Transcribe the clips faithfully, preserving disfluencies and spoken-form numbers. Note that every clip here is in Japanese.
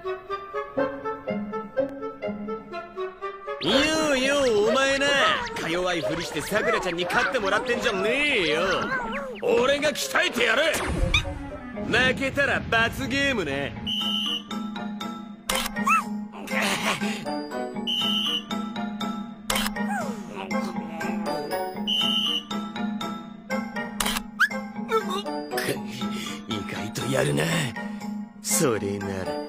ようよう、お前な、か弱いふりしてさくらちゃんに勝ってもらってんじゃねえよ。俺が鍛えてやる。負けたら罰ゲームね。意外とやるな。それなら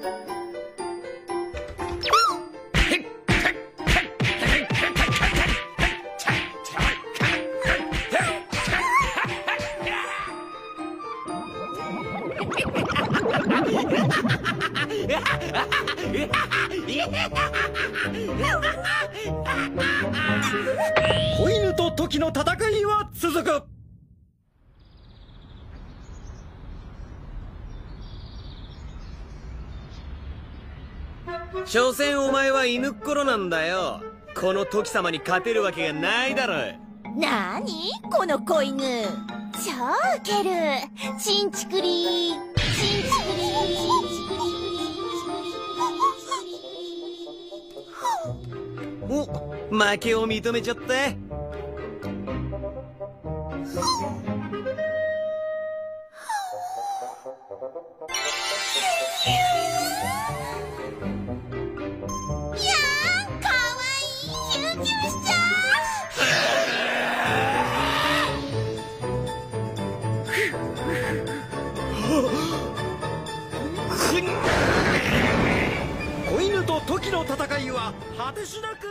子犬と時の戦いは続く。 所詮お前は犬っころなんだよ。この時様に勝てるわけがないだろ。 なーにこの子犬、超ウケる。チンチクリーチンチクリー。 お、負けを認めちゃった。 子犬と時の戦いは果てしなく